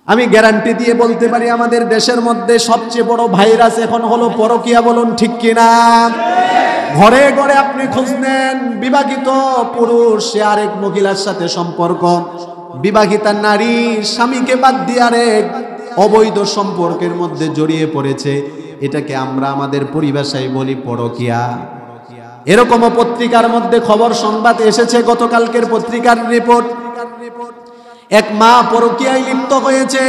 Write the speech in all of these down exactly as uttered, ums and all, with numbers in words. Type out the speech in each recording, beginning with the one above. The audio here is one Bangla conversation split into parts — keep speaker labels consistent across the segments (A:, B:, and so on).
A: আমি গ্যারান্টি দিয়ে বলতে পারি আমাদের দেশের মধ্যে সবচেয়ে বড় ভাইরাস এখন হলো পরকীয়া, বলুন ঠিক কিনা? ঘরে ঘরে আপনি খোঁজ নেন, বিবাহিত পুরুষ সে আরেক মহিলার সাথে সম্পর্ক, বিবাহিতা নারী স্বামীকে বাদ দিয়ে আরেক অবৈধ সম্পর্কের মধ্যে জড়িয়ে পড়েছে। এটাকে আমরা আমাদের পরিভাষায় বলি পরকীয়া। এরকমও পত্রিকার মধ্যে খবর সংবাদ এসেছে, গতকালকের পত্রিকার রিপোর্ট, এক মা পরকীয়ায় লিপ্ত হয়েছে।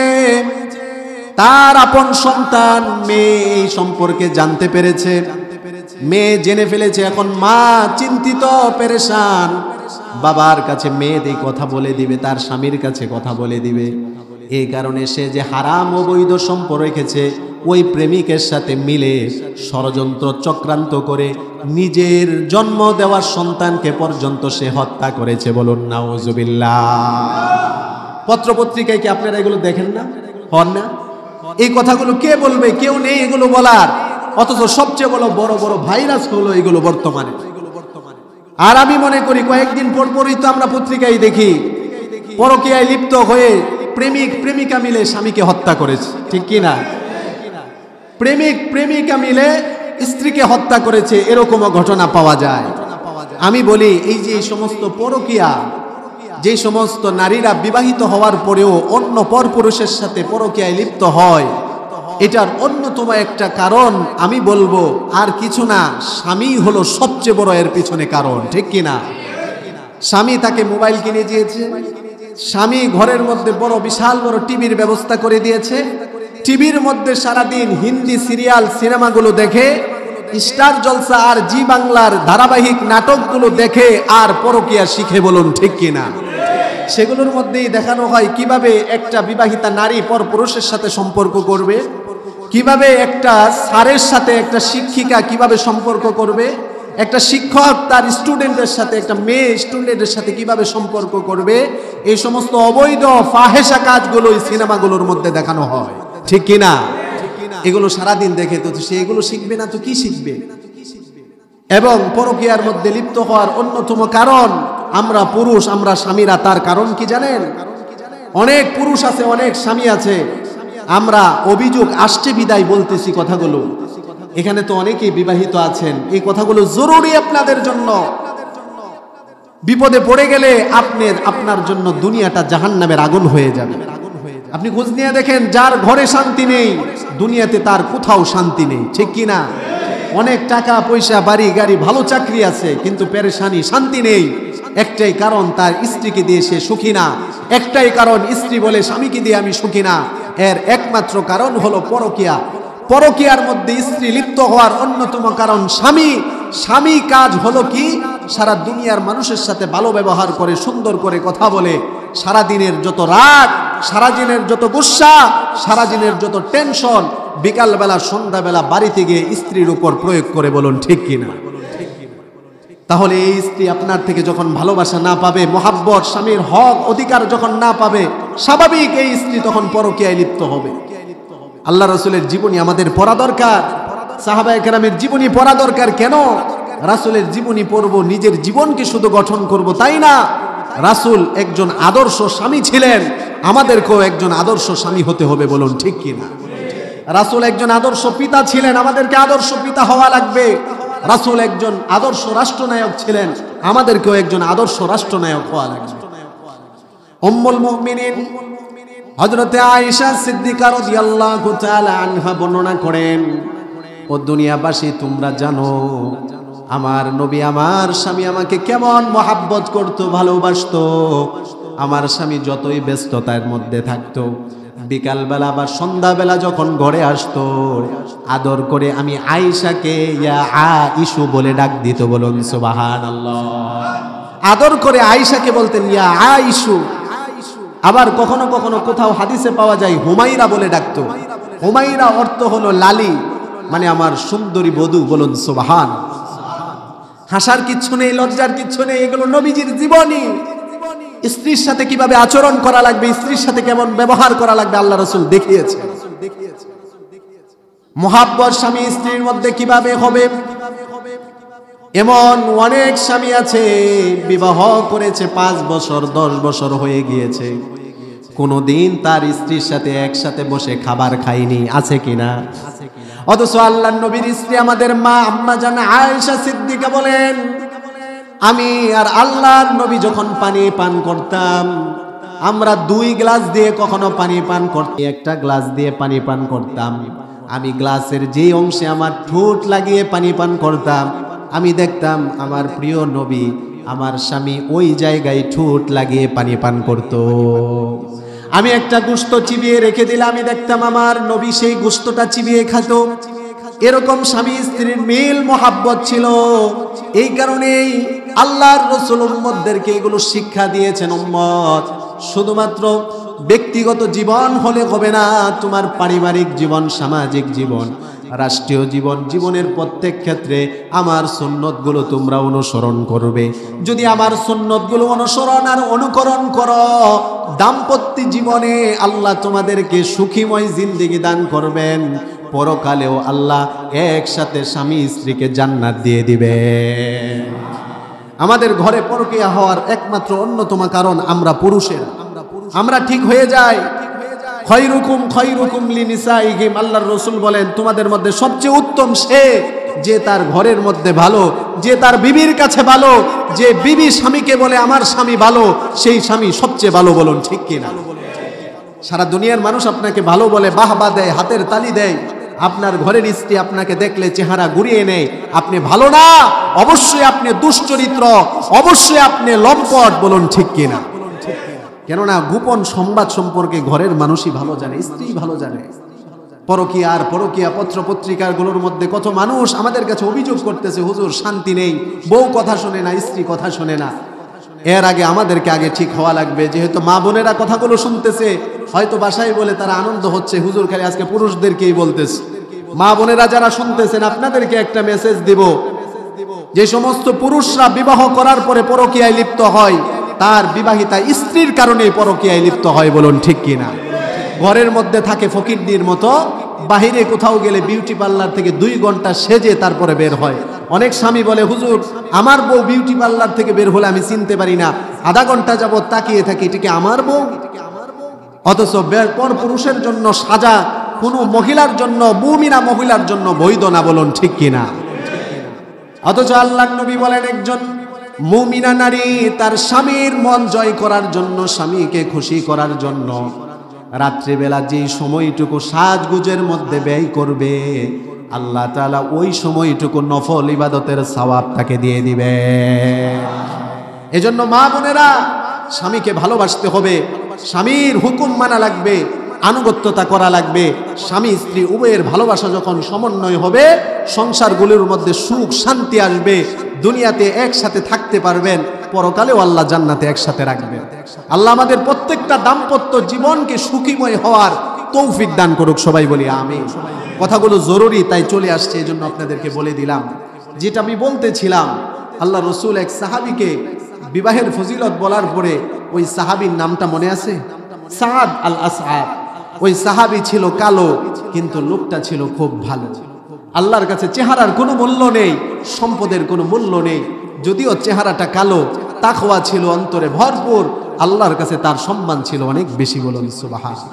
A: তার আপন সন্তান মেয়ে এই সম্পর্কে জানতে পেরেছে, মেয়ে জেনে ফেলেছে। এখন মা চিন্তিত, পেরেশান। বাবার কাছে মেয়ে এই কথা বলে দিবে, তার স্বামীর কাছে কথা বলে দিবে। এই কারণে সে যে হারাম অবৈধ সম্পর্ক রেখেছে, ওই প্রেমিকের সাথে মিলে ষড়যন্ত্র চক্রান্ত করে নিজের জন্ম দেওয়ার সন্তানকে পর্যন্ত সে হত্যা করেছে, বলুন নাউজুবিল্লাহ। পত্রপত্রিকায় কি আপনারা এগুলো দেখেন না, হন না? এই কথাগুলো কে বলবে? কেউ নেই এগুলো বলার। অথচ সবচেয়ে বড় বড় বড় ভাইরাস হলো এগুলো বর্তমানে। আর আমি মনে করি কয়েকদিন পর পরই তো আমরা পত্রিকায় দেখি পরকীয়ায় লিপ্ত হয়ে প্রেমিক প্রেমিকা মিলে স্বামীকে হত্যা করেছে, ঠিক কি না? প্রেমিক প্রেমিকা মিলে স্ত্রীকে হত্যা করেছে, এরকমও ঘটনা পাওয়া যায়। আমি বলি এই যে এই সমস্ত পরকীয়া, যে সমস্ত নারীরা বিবাহিত হওয়ার পরেও অন্য পরপুরুষের সাথে পরকীয়ায় লিপ্ত হয়, এটার অন্যতম একটা কারণ আমি বলবো আর কিছু না, স্বামী হলো সবচেয়ে বড় এর পিছনে কারণ, ঠিক কি না? স্বামী তাকে মোবাইল কিনে দিয়েছে, স্বামী ঘরের মধ্যে বড় বিশাল বড় টিভির ব্যবস্থা করে দিয়েছে। টিভির মধ্যে সারাদিন হিন্দি সিরিয়াল সিনেমাগুলো দেখে, স্টার জলসা আর জি বাংলার ধারাবাহিক নাটকগুলো দেখে আর পরকীয়া শিখে, বলুন ঠিক কিনা? সেগুলোর মধ্যেই দেখানো হয় কিভাবে একটা বিবাহিতা নারী পরপুরুষের সাথে সম্পর্ক করবে, কিভাবে একটা স্যারের সাথে একটা শিক্ষিকা কিভাবে সম্পর্ক করবে, একটা শিক্ষক তার স্টুডেন্টের সাথে, একটা মেয়ে স্টুডেন্টের সাথে কিভাবে সম্পর্ক করবে। এই সমস্ত অবৈধ ফাহেসা কাজগুলো এই সিনেমাগুলোর মধ্যে দেখানো হয়, ঠিক কিনা? এগুলো সারাদিন দেখে তো সে এগুলো শিখবে না তো কি শিখবে? এবং পরকীয়ার মধ্যে লিপ্ত হওয়ার অন্যতম কারণ আমরা পুরুষ, আমরা স্বামীরা। তার কারণ কি জানেন? অনেক পুরুষ আছে, অনেক স্বামী আছে, আমরা অভিযোগ আসছে বিদায় বলতেছি কথাগুলো। এখানে তো অনেকেই বিবাহিত আছেন, এই কথাগুলো জরুরি আপনাদের জন্য। বিপদে পড়ে গেলে আপনার আপনার জন্য দুনিয়াটা জাহান্নামের আগুন হয়ে যাবে। আপনি খোঁজ নিয়ে দেখেন, যার ঘরে শান্তি নেই দুনিয়াতে তার কোথাও শান্তি নেই, ঠিক কি না? অনেক টাকা পয়সা, বাড়ি গাড়ি, ভালো চাকরি আছে, কিন্তু পেরেশানি, শান্তি নেই। একটাই কারণ, তার স্ত্রীকে দিয়ে সে সুখী না। একটাই কারণ, স্ত্রী বলে স্বামীকে দিয়ে আমি সুখী না। এর একমাত্র কারণ হলো পরকীয়া। পরকীয়ার মধ্যে স্ত্রী লিপ্ত হওয়ার অন্যতম কারণ স্বামী। স্বামী কাজ হলো কি? সারা দুনিয়ার মানুষের সাথে ভালো ব্যবহার করে, সুন্দর করে কথা বলে, সারা দিনের যত রাগ, সারা দিনের যত গুসা, সারা দিনের যত টেনশন বিকালবেলা সন্ধ্যাবেলা বাড়িতে গিয়ে স্ত্রীর উপর প্রয়োগ করে, বলুন ঠিক কিনা? তাহলে এই স্ত্রী আপনার থেকে যখন ভালোবাসা না পাবে, মহাব্বত, স্বামীর হক অধিকার যখন না পাবে, স্বাভাবিক এই স্ত্রী তখন পরকীয়ায় লিপ্ত হবে। আল্লাহ রাসূলের জীবনী আমাদের পড়া দরকার, সাহাবায়ে কেরামের জীবনী পড়া দরকার। কেন? রাসূলের জীবনী পড়ব, নিজের জীবনকে শুধু গঠন করব তাই না। রাসূল একজন আদর্শ স্বামী ছিলেন, আমাদেরকেও একজন আদর্শ স্বামী হতে হবে, বলুন ঠিক কিনা? রাসূল একজন আদর্শ পিতা ছিলেন, আমাদেরকে আদর্শ পিতা হওয়া লাগবে। রাসূল একজন আদর্শ রাষ্ট্রনায়ক ছিলেন, আমাদেরকেও একজন আদর্শ রাষ্ট্রনায়ক হওয়া লাগবে। উম্মুল মুমিনিন হযরতে আয়েশা সিদ্দিকা রাদিয়াল্লাহু তাআলা আনহা বর্ণনা করেন, ও দুনিয়াবাসী তোমরা জানো আমার নবী, আমার স্বামী আমাকে কেমন মহাব্বত করত, ভালোবাসতো। আমার স্বামী যতই ব্যস্ততার মধ্যে থাকতো, বিকালবেলা বা সন্ধ্যাবেলা যখন ঘরে আসতো, আদর করে আমি আয়েশাকে ইয়া আয়েশু বলে ডাক দিত, বলুন সুবহানাল্লাহ। আদর করে আয়েশাকে বলতেন ইয়া আয়েশু। আবার কখনো কখনো কোথাও হাদিসে পাওয়া যায় হুমাইরা বলে ডাকতো। হুমাইরা অর্থ হলো লালি, মানে আমার সুন্দরী বধূ, বলুন সুবহান। হাসার কিচ্ছু নেই, লজ্জার কিচ্ছু নেই, এগুলো নবীজির জীবনী। স্ত্রীর সাথে কিভাবে আচরণ করা লাগবে, স্ত্রীর সাথে কেমন ব্যবহার করা লাগবে আল্লাহ রাসূল দেখিয়েছে। মুহাব্বত স্বামী স্ত্রীর মধ্যে কিভাবে হবে। এমন অনেক স্বামী আছে বিবাহ করেছে, পাঁচ বছর দশ বছর হয়ে গিয়েছে, কোনোদিন তার স্ত্রীর সাথে একসাথে বসে খাবার খায়নি, আছে কিনা? অথচ আল্লাহর নবীর স্ত্রী আমাদের মা আম্মা জান আয়েশা সিদ্দিকা বলেন, আমি আর আল্লাহর নবী যখন পানি পান করতাম, আমরা দুই গ্লাস দিয়ে কখনো পানি পান করতাম, একটা গ্লাস দিয়ে পানি পান করতাম। আমি গ্লাসের যে অংশে আমার ঠোঁট লাগিয়ে পানি পান করতাম, আমি দেখতাম আমার প্রিয় নবী আমার স্বামী ওই জায়গায় ঠোঁট লাগিয়ে পানি পান করত। আমি একটা গোশত চিবিয়ে রেখে দিলে আমি দেখতাম আমার নবী সেই গোশতটা চিবিয়ে খেত। এরকম স্বামী স্ত্রীর মিল মোহাব্বত ছিল। এই কারণেই আল্লাহর রাসূল উম্মতদেরকে এগুলো শিক্ষা দিয়েছেন। উম্মত শুধুমাত্র ব্যক্তিগত জীবন হলে হবে না, তোমার পারিবারিক জীবন, সামাজিক জীবন, রাষ্ট্রীয় জীবন, জীবনের প্রত্যেক ক্ষেত্রে আমার সুন্নতগুলো তোমরা অনুসরণ করবে। যদি আমার সুন্নতগুলো অনুসরণ আর অনুকরণ করো, দাম্পত্য জীবনে আল্লাহ তোমাদেরকে সুখীময় জিন্দেগি দান করবেন, পরকালেও আল্লাহ একসাথে স্বামী স্ত্রীকে জান্নাত দিয়ে দিবে। আমাদের ঘরে পরকীয়া হওয়ার একমাত্র অন্যতম কারণ আমরা পুরুষেরা, আমরা ঠিক হয়ে যাই। খয়রুকুম খয়রুকুম লিনিসাইহিম, আল্লাহর রাসূল বলেন তোমাদের মধ্যে সবচেয়ে উত্তম সে যে তার ঘরের মধ্যে ভালো, যে তার বিবির কাছে ভালো, যে বিবি স্বামীকে বলে আমার স্বামী ভালো, সেই স্বামী সবচেয়ে ভালো। বলুন ঠিক কিনা? সারা দুনিয়ার মানুষ আপনাকে ভালো বলে, বাহবা দেয়, হাতের তালি দেয়, আপনার ঘরের স্ত্রী আপনাকে দেখলে চেহারা ঘুরিয়ে নেয়, আপনি ভালো না, অবশ্যই আপনি দুশ্চরিত্র, অবশ্যই আপনি লম্পট। বলুন ঠিক কিনা? কেননা গোপন সংবাদ সম্পর্কে ঘরের মানুষই ভালো জানে, স্ত্রী ভালো জানে। পরকীয়া আর পরকীয়া পত্র পত্রিকাগুলোর মধ্যে কত মানুষ আমাদের কাছে অভিযোগ করতেছে, হুজুর শান্তি নেই, বউ কথা শোনে না, স্ত্রী কথা শোনে না। এর আগে আমাদেরকে আগে ঠিক হওয়া লাগবে। যেহেতু মা বোনেরা কথাগুলো শুনতেছে, হয়তো বাসায় বলে তারা আনন্দ হচ্ছে, হুজুর খালি আজকে পুরুষদেরকেই বলতেছে। মা বোনেরা যারা শুনতেছেন, আপনাদেরকে একটা মেসেজ দিব, যে সমস্ত পুরুষরা বিবাহ করার পরে পরকীয়ায় লিপ্ত হয়, তার বিবাহিতা স্ত্রীর কারণে পরকীয়ায় লিপ্ত হয়। বলুন ঠিক কিনা? ঘরের মধ্যে থাকে ফকিরনির মতো, বাহিরে কোথাও গেলে বিউটি পার্লার থেকে দুই ঘন্টা সেজে তারপরে বের হয়। অনেক স্বামী বলে, হুজুর আমার বউ বিউটি পার্লার থেকে বের হলে আমি চিনতে পারি না, আধা ঘন্টা যাবত তাকিয়ে থাকি, এটা কি আমার বউ? অথচ পর পুরুষের জন্য সাজা কোনো মহিলার জন্য, মুমিনা মহিলার জন্য বৈধ না। বলুন ঠিক কিনা? অথচ আল্লাহর নবী বলেন, একজন মুমিনা নারী তার স্বামীর মন জয় করার জন্য, স্বামীকে খুশি করার জন্য রাত্রিবেলা যে সময়টুকু সাজগুজের মধ্যে ব্যয় করবে, আল্লাহ তাআলা ওই সময়টুকু নফল ইবাদতের সওয়াব তাকে দিয়ে দিবে। এজন্য মা বোনেরা, স্বামীকে ভালোবাসতে হবে, স্বামীর হুকুম মানা লাগবে, আনুগত্যতা করা লাগবে। স্বামী স্ত্রী উভয়ের ভালোবাসা যখন সমন্বয় হবে, সংসারগুলোর মধ্যে সুখ শান্তি আসবে, দুনিয়াতে একসাথে থাকতে পারবেন, পরকালেও আল্লাহ জান্নাতে একসাথে রাখবেন। আল্লাহ আমাদের প্রত্যেকটা দাম্পত্য জীবনকে সুখীময় হওয়ার তৌফিক দান করুক। সবাই বলি আমিন। কথাগুলো জরুরি, তাই চলে আসছে, এই জন্য আপনাদেরকে বলে দিলাম। যেটা আমি বলতেছিলাম, আল্লাহ রসুল এক সাহাবীকে বিবাহের ফজিলত বলার পরে ওই সাহাবীর নামটা মনে আছে? সাদ আল আসআদ। ওই সাহাবী ছিল কালো, কিন্তু লোকটা ছিল খুব ভালো। আল্লাহর কাছে চেহারার কোনো মূল্য নেই, সম্পদের কোনো মূল্য নেই। যদিও চেহারাটা কালো, তাকওয়া ছিল অন্তরে ভরপুর, আল্লাহর কাছে তার সম্মান ছিল অনেক বেশি। বলুন সুবহানাল্লাহ।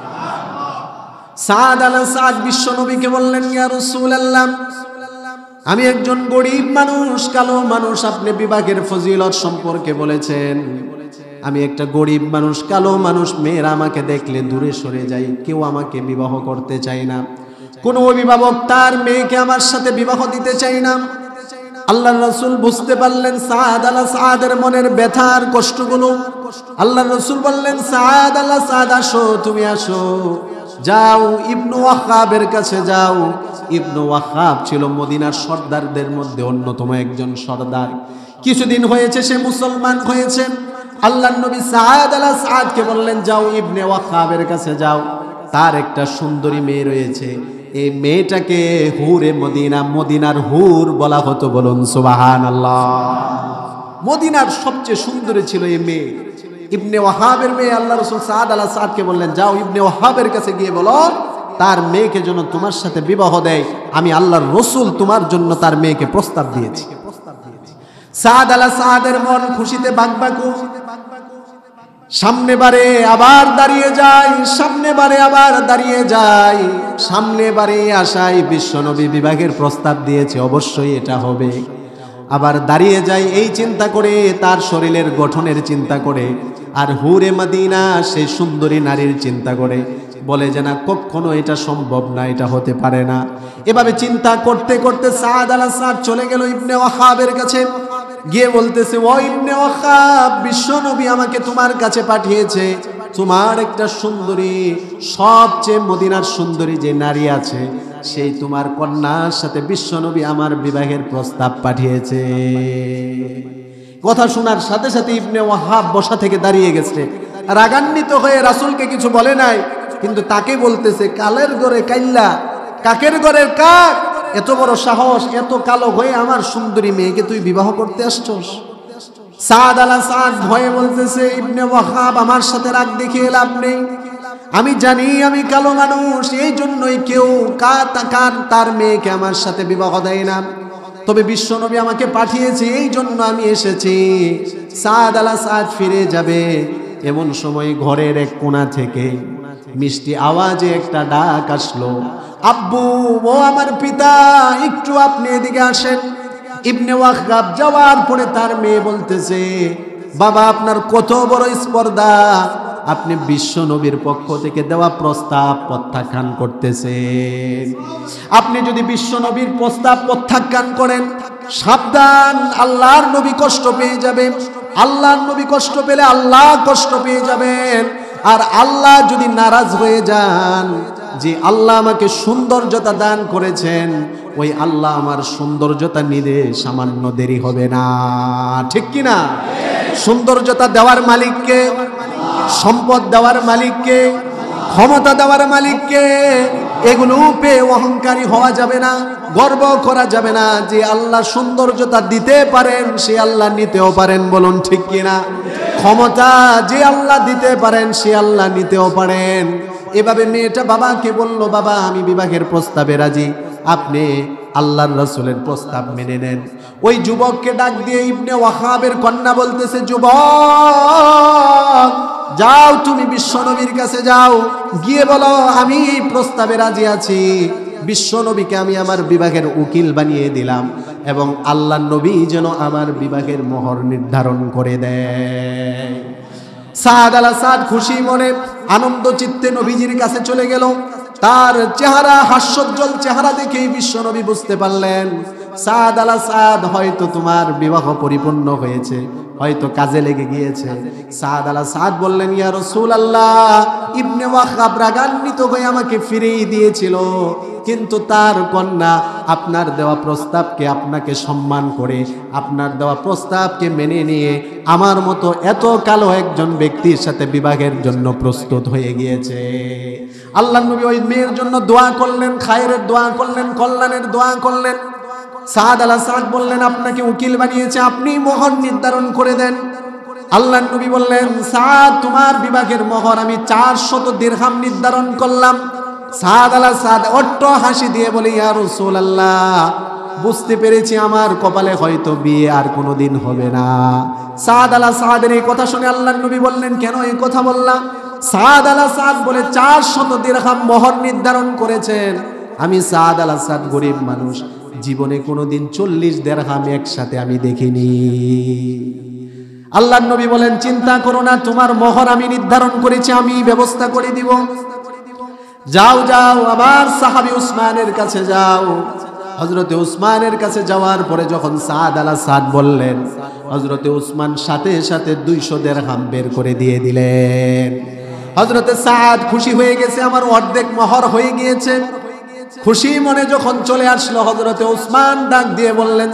A: সাদ আল আসআদ বিশ্ব নবীকে বললেন, ইয়া রাসূলুল্লাহ, আমি একজন গরিব মানুষ, কালো মানুষ, আপনি বিবাহের ফজিলত সম্পর্কে বলেছেন, আমি একটা গরিব মানুষ, কালো মানুষ, মেয়েরা আমাকে দেখলে দূরে সরে যায়, কেউ আমাকে বিবাহ করতে চায় না, কোন অভিভাবক তার মেয়েকে আমার সাথে বিবাহ দিতে চায় না। আল্লাহর রাসূল বুঝতে পারলেন সাদ আল আসআদের মনের ব্যথার কষ্টগুলো। আল্লাহর রাসূল বললেন, সাদ আল আসআদ, আসো, তুমি আসো, যাও ইবনু ওয়াহাবের কাছে যাও। ইবনু ওয়াহাব ছিল মদিনার সর্দারদের মধ্যে অন্যতম একজন সর্দার। কিছুদিন হয়েছে সে মুসলমান হয়েছে। আল্লাহর নবী সাদ আল আসআদকে বললেন, যাও ইবনে ওয়াহাবের কাছে যাও, তার একটা সুন্দরী মেয়ে রয়েছে, এই মেয়েটাকে হুরে মদিনা, মদিনার হুর বলা হতো। বলুন সুবহানাল্লাহ। মদিনার সবচেয়ে সুন্দরী ছিল এই মেয়ে, ইবনে ওয়াহাবের মেয়ে। আল্লাহ রাসূল সাদ আল আসআদকে বললেন, যাও ইবনে ওয়াহাবের কাছে গিয়ে বলো তার মেয়েকে যেন তোমার সাথে বিবাহ দেয়, আমি আল্লাহর রাসূল তোমার জন্য তার মেয়েকে প্রস্তাব দিয়েছি। সাদ আল আসআদের মন খুশিতে বাকবাকু। সামনে বারে আবার দাঁড়িয়ে যায়, সামনে বারে আবার দাঁড়িয়ে যায়, সামনে বারে আশায় বিশ্বনবী বিবাহের প্রস্তাব দিয়েছে, অবশ্যই এটা হবে। আবার দাঁড়িয়ে যায় এই চিন্তা করে, তার শরীরের গঠনের চিন্তা করে, আর হুরে মদিনা সেই সুন্দরী নারীর চিন্তা করে, বলে যে না, কখনো এটা সম্ভব না, এটা হতে পারে না। এভাবে চিন্তা করতে করতে সাদ আল সাদ চলে গেল ইবনে ওয়াহাবের কাছে, গিয়ে বলতেছে, ও ইবনে ওয়াহাব, বিশ্বনবী আমাকে তোমার কাছে পাঠিয়েছে, তোমার একটা সুন্দরী, সবচেয়ে মদিনার সুন্দরী যে নারী আছে, সেই তোমার কন্যার সাথে বিশ্বনবী আমার বিবাহের প্রস্তাব পাঠিয়েছে। কথা শোনার সাথে সাথে ইবনে ওয়াহাব বসা থেকে দাঁড়িয়ে গেছে, রাগান্বিত হয়ে রাসূলকে কিছু বলে নাই, কিন্তু তাকে বলতেছে, কালের ঘরে কাইল্লা, কাকের ঘরের কাক, এত বড় সাহস, এত কালো হয়ে আমার সুন্দরী মেয়েকে তুই বিবাহ করতে আসছস? সাদ আল সাদ ভয়ে বলতেছে, ইবনে ওয়াহাব, আমার সাথে রাগ দেখিয়ে লাভ নেই, আমি জানি আমি কালো মানুষ, এই জন্যই কেউ কার তার মেয়েকে আমার সাথে বিবাহ দেয় না, তবে বিশ্বনবী আমাকে পাঠিয়েছে, এই জন্য আমি এসেছি। সাদ আল সাদ ফিরে যাবে, এমন সময় ঘরের এক কোণা থেকে মিষ্টি আওয়াজে একটা ডাক আসলো, আব্বু, ও আমার পিতা, একটু আপনি এদিকে আসেন। ইবনে ওয়াহাব যাওয়ার পরে তার মেয়ে বলতেছে, বাবা, আপনার কত বড় স্পর্ধা, আপনি বিশ্বনবীর পক্ষ থেকে দেওয়া প্রস্তাব প্রত্যাখ্যান করতেছেন। আপনি যদি বিশ্বনবীর প্রস্তাব প্রত্যাখ্যান করেন, সাবধান, আল্লাহর নবী কষ্ট পেয়ে যাবেন। আল্লাহর নবী কষ্ট পেলে আল্লাহ কষ্ট পেয়ে যাবেন। আর আল্লাহ যদি নারাজ হয়ে যান, যে আল্লাহ আমাকে সৌন্দর্যতা দান করেছেন, ওই আল্লাহ আমার সৌন্দর্যতা নিতে সামান্য দেরি হবে না, ঠিক কি না? সৌন্দর্যতা দেওয়ার মালিককে, সম্পদ দেওয়ার মালিককে, ক্ষমতা দেওয়ার মালিককে। এগুলো পেয়ে অহংকারী হওয়া যাবে না, গর্ব করা যাবে না। যে আল্লাহ সৌন্দর্যতা দিতে পারেন, সে আল্লাহ নিতেও পারেন, বলুন ঠিক কিনা? ক্ষমতা যে আল্লাহ দিতে পারেন, সে আল্লাহ নিতেও পারেন। এভাবে মেয়েটা বাবাকে বলল, বাবা, আমি বিবাহের প্রস্তাবে রাজি, আপনি আল্লাহর রাসূলের প্রস্তাব মেনে নেন। ওই যুবককে ডাক দিয়ে ইবনে ওয়াহাবের কন্যা বলতেছে, যুবক, যাও, তুমি বিশ্বনবীর কাছে যাও, গিয়ে বলো আমি এই প্রস্তাবে রাজি আছি, বিশ্বনবীকে আমি আমার বিবাহের উকিল বানিয়ে দিলাম, এবং আল্লাহর নবী যেন আমার বিবাহের মোহর নির্ধারণ করে দেয়। সাদ আল সাদ খুশি মনে আনন্দ চিত্তে নবীজির কাছে চলে গেল। তার চেহারা, হাস্যোজ্জ্বল চেহারা দেখেই বিশ্বনবী বুঝতে পারলেন, সাদ আল সাদ, হয়তো তোমার বিবাহ পরিপূর্ণ হয়েছে, হয়তো কাজে লেগে গিয়েছে। সাদ আল সাদ বললেন, ইয়া রাসূলুল্লাহ, ইবনে ওয়াহাব রাগান্বিত হয়ে আমাকে ফিরিয়ে দিয়েছিল, কিন্তু তার কন্যা আপনার দেওয়া প্রস্তাবকে, আপনাকে সম্মান করে আপনার দেওয়া প্রস্তাবকে মেনে নিয়ে আমার মতো এত কালো একজন ব্যক্তির সাথে বিবাহের জন্য প্রস্তুত হয়ে গিয়েছে। আল্লাহর নবী ওই মেয়ের জন্য দোয়া করলেন, খায়রের দোয়া করলেন, কল্যাণের দোয়া করলেন। সাদ আল সাদ বললেন, আপনাকে উকিল বানিয়েছে, আপনি মোহর নির্ধারণ করে দেন। আল্লাহর নবী বললেন, সাদ, তোমার বিবাহের মোহর আমি চারশত দিরহাম নির্ধারণ করলাম। সাদ আল সাদ অট্ট হাসি দিয়ে বলে, ইয়া রাসূলুল্লাহ, বুঝতে পেরেছি আমার কপালে হয়তো বিয়ে আর কোনোদিন হবে না। সাদ আল সাদের এই কথা শুনে আল্লাহর নবী বললেন, কেন এই কথা বললাম? সাদ আল সাদ বলে, চারশত দিরহাম মোহর নির্ধারণ করেছেন। আমি সাদ আল সাদ গরিব মানুষ, জীবনে কোনোদিন চল্লিশ দিরহাম একসাথে আমি দেখিনি। আল্লাহর নবী বলেন, চিন্তা করো না, তোমার মোহর আমি নির্ধারণ করেছি, আমি ব্যবস্থা করে দিব। যাও যাও, আবার সাহাবী উসমানের কাছে যাও। হযরতে উসমানের কাছে যাওয়ার পরে যখন সাদ আল সাদ বললেন, হযরতে উসমান সাথে সাথে দুইশো দিরহাম বের করে দিয়ে দিলেন। হযরতে সাদ খুশি হয়ে গেছে, আমার অর্ধেক মোহর হয়ে গিয়েছে। খুশি মনে যখন চলে আসলো, হযরতে উসমান ডাক দিয়ে বললেন,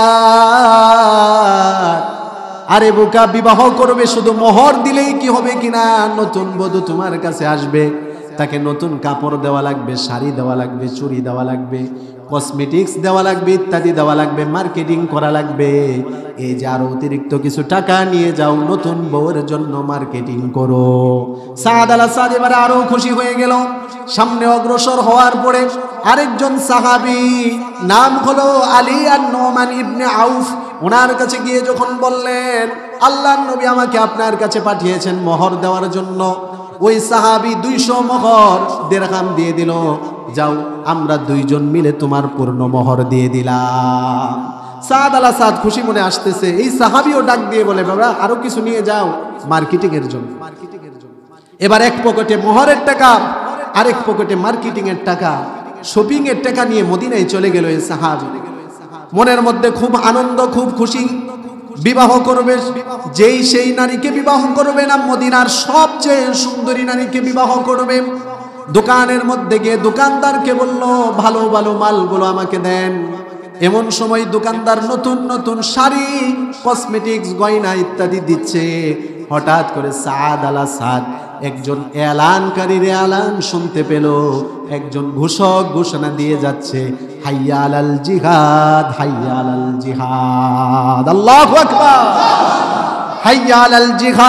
A: সাদ, আরে বোকা, বিবাহ করবে শুধু মোহর দিলেই কি হবে কিনা? নতুন বধূ তোমার কাছে আসবে, তাকে নতুন কাপড় দেওয়া লাগবে, শাড়ি দেওয়া লাগবে, চুড়ি দেওয়া লাগবে, কসমেটিক্স দেওয়া লাগবে, ইত্যাদি দেওয়া লাগবে, মার্কেটিং করা লাগবে। এই যে আরো অতিরিক্ত কিছু টাকা নিয়ে যাও, নতুন বউয়ের জন্য মার্কেটিং করো। সাদ আল সাদ এবারে আরো খুশি হয়ে গেল। সামনে অগ্রসর হওয়ার পরে আরেকজন সাহাবী নাম হলো আলী আন-নুমান ইবনে আউফ, ওনার কাছে গিয়ে যখন বললেন আল্লাহর নবী আমাকে আপনার কাছে পাঠিয়েছেন মোহর দেওয়ার জন্য, ওই সাহাবী দুইশো মোহর দিরহাম দিয়ে দিল, যাও আমরা দুইজন মিলে তোমার পূর্ণ মোহর দিয়ে দিলাম। সাদ আলা সাদ খুশি মনে আসতেছে, এই সাহাবীও ডাক দিয়ে বলে বাবা আরো কিছু নিয়ে যাও মার্কেটিং এর জন্য। এবার এক পকেটে মোহরের টাকা, আরেক পকেটে মার্কেটিং এর টাকা, শপিং এর টাকা নিয়ে মদিনায় চলে গেল এই সাহাবী। মনের মধ্যে খুব আনন্দ, খুব খুশি। বিবাহ করবে যেই সেই নারীকে বিবাহ করবে না, মদিনার সবচেয়ে সুন্দরী নারীকে বিবাহ করবে। দোকানের মধ্যে গিয়ে দোকানদারকে বলল ভালো ভালো মালগুলো আমাকে দেন। এমন সময় দোকানদার নতুন নতুন শাড়ি, কসমেটিক্স, গয়না ইত্যাদি দিচ্ছে। হঠাৎ করে সাদ আলা সাদ একজন এলানকারীর এলান শুনতে পেল। একজন ঘোষক ঘোষণা দিয়ে যাচ্ছে, হাইয়া আলাল জিহাদ, হাইয়া আলাল জিহাদ, আল্লাহু আকবার, হাইয়া আলাল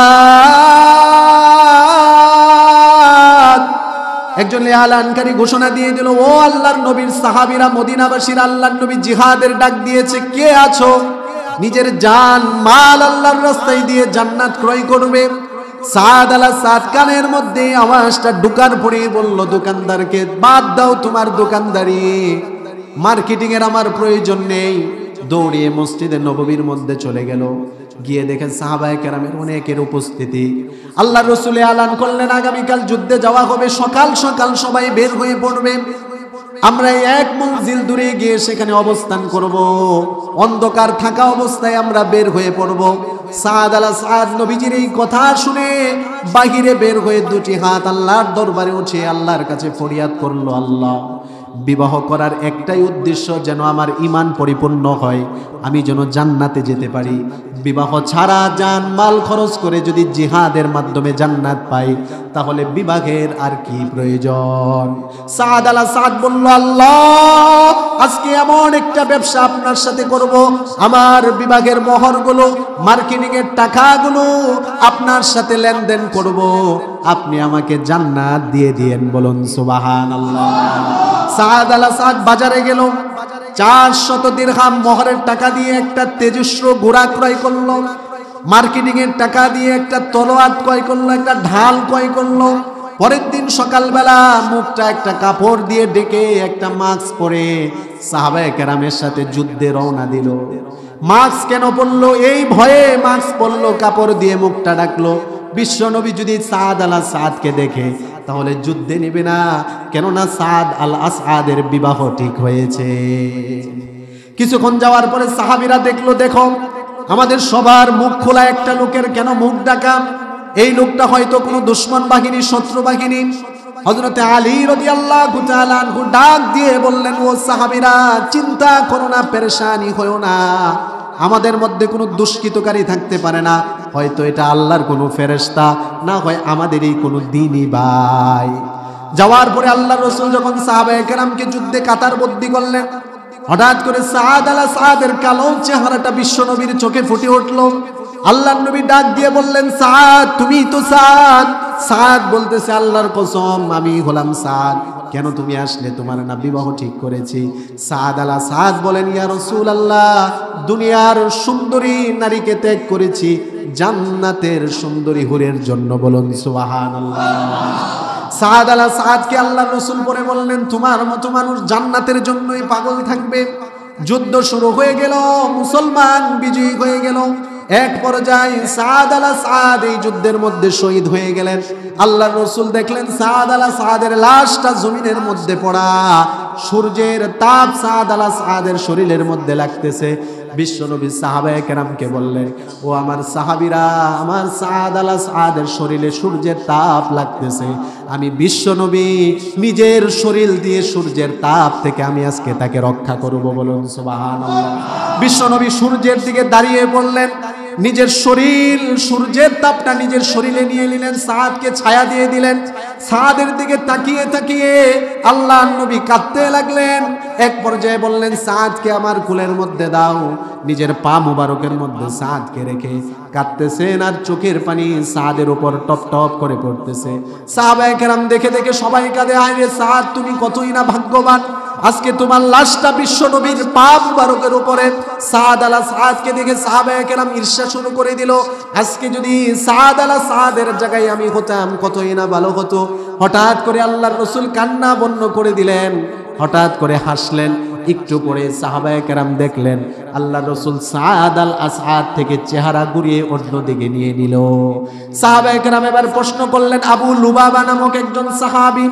A: জিহাদ। একজন এলানকারী ঘোষণা দিয়ে দিল, ও আল্লাহর নবীর সাহাবীরা, মদিনাবাসীর আল্লাহর নবী জিহাদের ডাক দিয়েছে, কে আছো নিজের জান মাল আল্লাহর রাস্তায় দিয়ে জান্নাত ক্রয় করবে? সাদ আলা সাদ কানের মধ্যে আওয়াজটা ঢুকার পরে বলল দোকানদারকে, বাদ দাও তোমার দোকানদারি, মার্কেটিং এর আমার প্রয়োজন নেই। দৌড়িয়ে মসজিদে নববীর মধ্যে চলে গেল। গিয়ে দেখেন সাহাবায়ে কেরামের অনেকের উপস্থিতি। আল্লাহ রাসূল এলান করলেন আগামীকাল যুদ্ধে যাওয়া হবে, সকাল সকাল সবাই বের হয়ে পড়বে। আমরা এক মঞ্জিল দূরে গিয়ে সেখানে অবস্থান করব, অন্ধকার থাকা অবস্থায় আমরা বের হয়ে পড়ব। সাদ আলা সাদ নবীজির এই কথা শুনে বাহিরে বের হয়ে দুটি হাত আল্লাহর দরবারে উঠে আল্লাহর কাছে ফরিয়াদ করলো, আল্লাহ বিবাহ করার একটাই উদ্দেশ্য যেন আমার ঈমান পরিপূর্ণ হয়, আমি যেন জান্নাতে যেতে পারি। বিবাহ ছাড়া জান মাল খরচ করে যদি জিহাদের মাধ্যমে জান্নাত পাই, তাহলে বিবাহের আর কি প্রয়োজন? সাদ আলা সাদ বলল, আল্লাহ আজকে এমন একটা ব্যবসা আপনার সাথে করব, আমার বিবাহের মোহরগুলো, মার্কেটিং এর টাকাগুলো আপনার সাথে লেনদেন করব, আপনি আমাকে জান্নাত দিয়ে দিয়েন, বলুন সুবহানাল্লাহ। সাদ আলা সাদ বাজারে গেল, চারশত দিরহাম মোহরের টাকা দিয়ে একটা তেজস্র ঘোড়া ক্রয় করলো, মার্কেটিং এর টাকা দিয়ে একটা তলোয়ার ক্রয় করলো, একটা ঢাল ক্রয় করলো। পরের দিন সকালবেলা মুখটা একটা কাপড় দিয়ে ঢেকে একটা মাস্ক পরে সাহাবায়ে কেরামের সাথে যুদ্ধে রওনা দিল। মাস্ক কেন পরলো? এই ভয়ে মাস্ক পরলো, কাপড় দিয়ে মুখটা ঢাকলো। বিশ্ব নবী যদি সাদ আলা সাদকে দেখে তাহলে যুদ্ধে নেবে না, কেননা সাদ আল আসাদের বিবাহ ঠিক হয়েছে। কিছুক্ষণ যাওয়ার পরে সাহাবীরা দেখলো, দেখো আমাদের সবার মুখ খোলা, একটা লোকের কেন মুখ ঢাকা? এই লোকটা হয়তো কোনো দুশমন বাহিনী, শত্রু বাহিনী। হযরতে আলী রাদিয়াল্লাহু তাআলা আনহু ডাক দিয়ে বললেন, ও সাহাবীরা চিন্তা করো না, পেরেশানি হয়ো না, আমাদের মধ্যে কোনো দুষ্কৃতকারী থাকতে পারে না, হয়তো এটা আল্লাহর কোনো ফেরেশতা, না হয় আমাদেরই কোনো দ্বীনি ভাই। যাওয়ার পরে আল্লাহর রাসূল যখন সাহাবায়ে কেরামকে যুদ্ধে কাতারবদ্ধ করলেন, হঠাৎ করে সাদ আলা সাদের কালো চেহারাটা বিশ্ব নবীর চোখে ফুটে উঠলো। আল্লাহর নবী ডাক দিয়ে বললেন, সাদ তুমি তো সাদ। সাদ বলতেছে, আল্লাহর কসম আমি হলাম সাদ। কেন তুমি আসলে? তোমার না বিবাহ ঠিক করেছি। সাদ আলা সাদ বলেন, ইয়া রাসূলুল্লাহ দুনিয়ার সুন্দরী নারীকে ত্যাগ করেছি জান্নাতের সুন্দরী হুরের জন্য, বলুন সুবহানাল্লাহ। সাদ আলা সাদকে আল্লাহর রাসূল পরে বললেন, তোমার মতো মানুষ জান্নাতের জন্যই পাগল থাকবে। যুদ্ধ শুরু হয়ে গেল, মুসলমান বিজয়ী হয়ে গেল। এক পর্যায়ে সাদ আলা সাদ এই যুদ্ধের মধ্যে শহীদ হয়ে গেলেন। আল্লাহর রাসূল দেখলেন সাদ আলা সাদের লাশটা জমিনের মধ্যে পড়া, সূর্যের তাপ সাদ আলা সাদের শরীরের মধ্যে লাগতেছে। বিশ্বনবী সাহাবায়ে কেরামকে বললেন, ও আমার সাহাবীরা, আমার সাদ আলা সাদের শরীরে সূর্যের তাপ লাগতেছে, আমি বিশ্বনবী নিজের শরীর দিয়ে সূর্যের তাপ থেকে আমি আজকে তাকে রক্ষা করব, বলুন সুবহানাল্লাহ। বিশ্বনবী সূর্যের দিকে দাঁড়িয়ে পড়লেন, নিজের শরীর, সূর্যের তাপটা নিজের শরীরে নিয়ে নিলেন, সাদকে ছায়া দিয়ে দিলেন। সাদের দিকে তাকিয়ে তাকিয়ে আল্লাহর নবী কাঁদতে লাগলেন। এক পর্যায়ে বললেন, সাদকে আমার কোলের মধ্যে দাও। নিজের পা মুবারকের মধ্যে সাদকে রেখে কাঁদতেছেন, আর চোখের পানি সাদের উপর টপ টপ করে পড়তেছে। সাহাবায়ে কেরাম দেখে দেখে সবাই কাঁদে, আরে সাদ তুমি কতই না ভাগ্যবান, আজকে তোমার লাশটা বিশ্ব নবীর পা মুবারকের উপরে। সাদ আলা সাদকে দেখে সাহাবায়ে কেরাম ঈর্ষা শুরু করে দিল, আজকে যদি সাদ আলা সাদের জায়গায় আমি হতাম কতই না ভালো হতো। হঠাৎ করে আল্লাহর রাসূল কান্না বন্ধ করে দিলেন, হঠাৎ করে হাসলেন। একটু পরে সাহাবায়ে কেরাম দেখলেন আল্লাহর রাসূল সাদ আল আসাদ থেকে চেহারা ঘুরিয়ে অন্য দিকে নিয়ে নিল। সাহাবায়ে কেরাম এবার প্রশ্ন করলেন, আবু লুবাবা নামক একজন সাহাবী,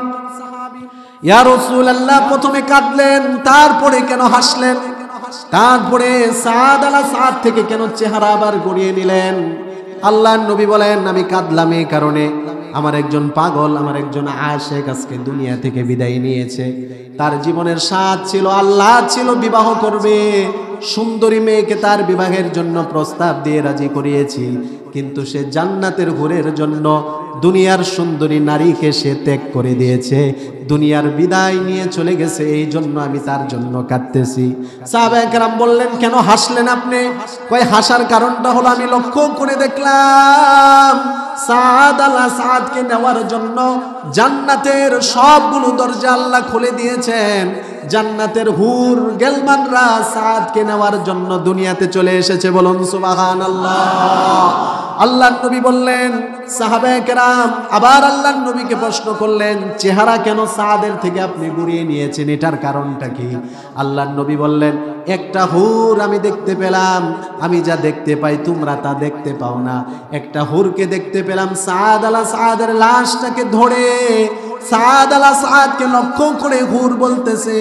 A: ইয়া রাসূলুল্লাহ, প্রথমে কাঁদলেন তারপরে কেন হাসলেন? তারপরে সাদ আল আসাদ থেকে কেন চেহারা আবার ঘুরিয়ে নিলেন? আল্লাহর নবী বলেন, আমি কাঁদলাম এই কারণে, আমার একজন পাগল, আমার একজন আশিক আজকে দুনিয়া থেকে বিদায় নিয়েছে। তার জীবনের স্বাদ ছিল, আল্লাহ ছিল বিবাহ করবে, সুন্দরী মেয়েকে তার বিবাহের জন্য প্রস্তাব দিয়ে রাজি করিয়েছি, কিন্তু সে জান্নাতের হুরের জন্য দুনিয়ার সুন্দরী নারীকে সে ত্যাগ করে দিয়েছে, দুনিয়ার বিদায় নিয়ে চলে গেছে, এই জন্য আমি তার জন্য কাঁদতেছি। সাহাবায়ে কেরাম বললেন, কেন হাসলেন আপনি? কয়, হাসার কারণটা হলো আমি লক্ষ্য করে দেখলাম সাদ আলা সাদকে নেওয়ার জন্য জান্নাতের সবগুলো দরজা আল্লাহ খুলে দিয়েছেন। জান্নাতের হুর গেলমানরা সাদকে নেওয়ার জন্য দুনিয়াতে চলে এসেছে, বলুন সুবহানাল্লাহ। আল্লাহর নবী বললেন, সাহাবায়ে কেরাম আবার আল্লাহর নবীকে প্রশ্ন করলেন, চেহারা কেন সাদের থেকে আপনি ঘুরিয়ে নিয়েছেন, এটার কারণটা কি? আল্লাহর নবী বললেন, একটা হুর আমি দেখতে পেলাম, আমি যা দেখতে পাই তোমরা তা দেখতে পাও না। একটা হুরকে দেখতে পেলাম, সাদ আলা সাদের লাশটাকে ধরে সাদ আলা সাদকে লক্ষ্য করে হুর বলতেছে,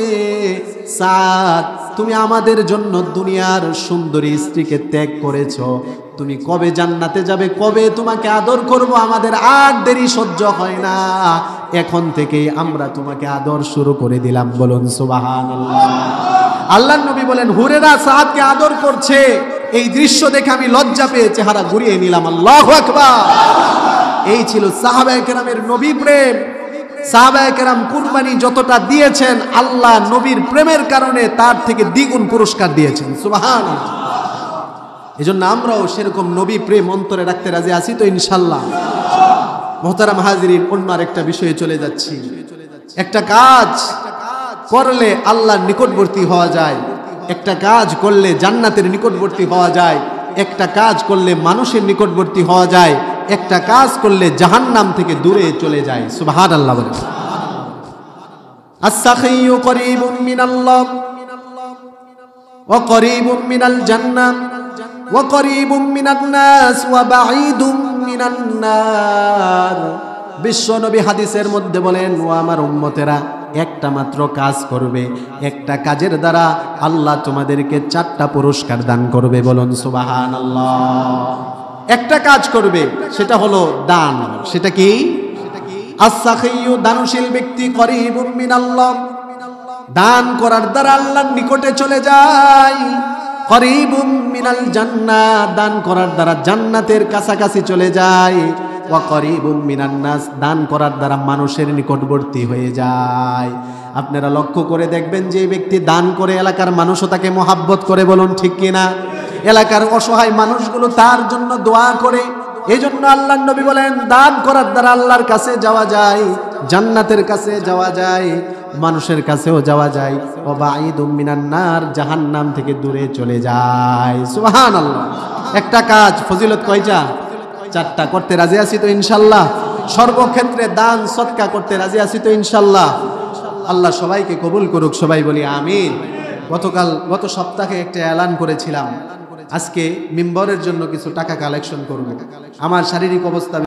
A: সাদ তুমি আমাদের জন্য দুনিয়ার সুন্দরী স্ত্রীকে ত্যাগ করেছো, তুমি কবে জান্নাতে যাবে, কবে তোমাকে আদর করব, আমাদের আর দেরি সহ্য হয় না, এখন থেকেই আমরা তোমাকে আদর শুরু করে দিলাম, বলুন সুবহানাল্লাহ। আল্লাহর নবী বলেন, হুরেরা সাদকে আদর করছে, এই দৃশ্য দেখে আমি লজ্জা পেয়ে চেহারা ঘুরিয়ে নিলাম। আল্লাহু আকবার। এই ছিল সাহাবায়ে কেরামের নবী প্রেম। সাহাবায়ে কেরাম কুরবানি যতটা দিয়েছেন আল্লাহ নবীর প্রেমের কারণে তার থেকে দ্বিগুণ পুরস্কার দিয়েছেন, সুবহানাল্লাহ। এজন্য আমরাও সেরকম নবী প্রেম অন্তরে রাখতে রাজি আছি তো ইনশাআল্লাহ। মুহতারাম হাজিরিন, অন্য আরেকটা বিষয়ে চলে যাচ্ছি। একটা কাজ করলে আল্লাহর নিকটবর্তী হওয়া যায়, একটা কাজ করলে জান্নাতের নিকটবর্তী হওয়া যায়, একটা কাজ করলে মানুষের নিকটবর্তী হওয়া যায়, একটা কাজ করলে জাহান্নাম থেকে দূরে চলে যায়, সুবহানাল্লাহ বলেন। আস-সাখিয়্যু করিবুম মিনাল্লাহ ওয়া করিবুম মিনাল জান্নাহ ওয়া করিবুম মিনান নাস ওয়া বাঈদুম মিনান নার। বিশ্বনবী হাদিসের মধ্যে বলেন, ও আমার উম্মতেরা, একটা মাত্র কাজ করবে, একটা কাজের দ্বারা আল্লাহ তোমাদেরকে চারটা পুরস্কার দান করবে, বলুন সুবহানাল্লাহ। একটা কাজ করবে, সেটা হলো দান। সেটা কি? আস-সাখিয়্যু, দানশীল ব্যক্তি, করিবুম মিনাল্লাহ, দান করার দ্বারা আল্লাহর নিকটে চলে যায়। করিবুম মিনাল জান্নাহ, দান করার দ্বারা জান্নাতের কাছাকাছি চলে যায়। ওয়া করিবুম মিনান নাস, দান করার দ্বারা মানুষের নিকটবর্তী হয়ে যায়। আপনারা লক্ষ্য করে দেখবেন, যে ব্যক্তি দান করে এলাকার মানুষও তাকে মহাব্বত করে, বলুন ঠিক কিনা? এলাকার অসহায় মানুষগুলো তার জন্য দোয়া করে। এই জন্য আল্লাহর নবী বলেন, দান করার দ্বারা আল্লাহর কাছে যাওয়া যায়, জান্নাতের কাছে যাওয়া যায়, মানুষের কাছেও যাওয়া যায়। ওয়া বাঈদুম মিনান নার, জাহান্নাম থেকে দূরে চলে যায়, সুবহানাল্লাহ। একটা কাজ, ফজিলত কয়টা? চারটা। করতে রাজি আছি তো ইনশাআল্লাহ? সর্বক্ষেত্রে দান সদকা করতে রাজি আছি তো ইনশাআল্লাহ? আল্লাহ সবাইকে কবুল করুক, সবাই বলি আমিন। গতকাল গত সপ্তাহে একটা এলান করেছিলাম, আজকে মিম্বরের জন্য কিছু টাকা কালেকশন করব। আমার শারীরিক অবস্থা